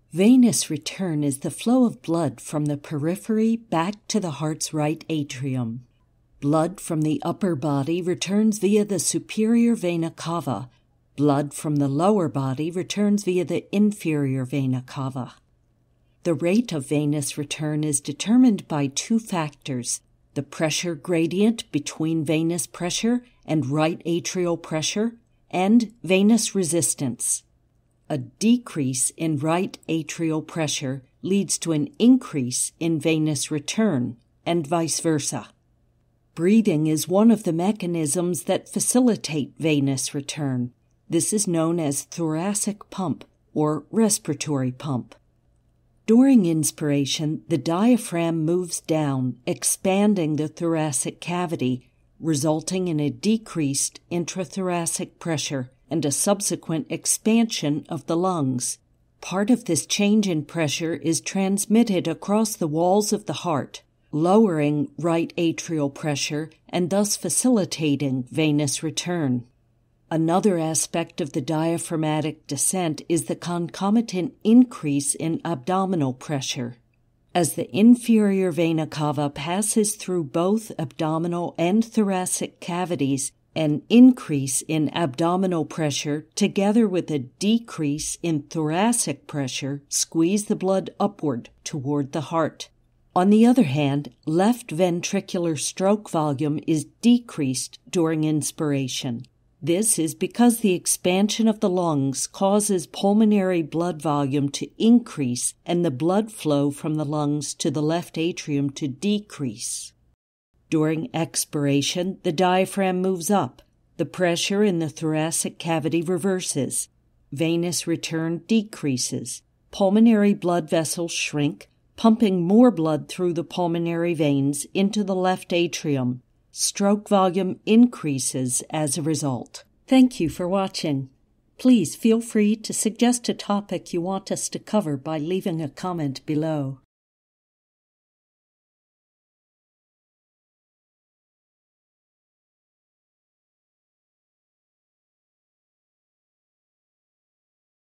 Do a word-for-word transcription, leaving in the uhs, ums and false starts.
Venous return is the flow of blood from the periphery back to the heart's right atrium. Blood from the upper body returns via the superior vena cava. Blood from the lower body returns via the inferior vena cava. The rate of venous return is determined by two factors: the pressure gradient between venous pressure and right atrial pressure, and venous resistance. A decrease in right atrial pressure leads to an increase in venous return, and vice versa. Breathing is one of the mechanisms that facilitate venous return. This is known as thoracic pump or respiratory pump. During inspiration, the diaphragm moves down, expanding the thoracic cavity, resulting in a decreased intra-thoracic pressure and a subsequent expansion of the lungs. Part of this change in pressure is transmitted across the walls of the heart, lowering right atrial pressure and thus facilitating venous return. Another aspect of the diaphragmatic descent is the concomitant increase in abdominal pressure. As the inferior vena cava passes through both abdominal and thoracic cavities, an increase in abdominal pressure together with a decrease in thoracic pressure squeeze the blood upward toward the heart. On the other hand, left ventricular stroke volume is decreased during inspiration. This is because the expansion of the lungs causes pulmonary blood volume to increase and the blood flow from the lungs to the left atrium to decrease. During expiration, the diaphragm moves up. The pressure in the thoracic cavity reverses. Venous return decreases. Pulmonary blood vessels shrink, pumping more blood through the pulmonary veins into the left atrium. Stroke volume increases as a result. Thank you for watching. Please feel free to suggest a topic you want us to cover by leaving a comment below.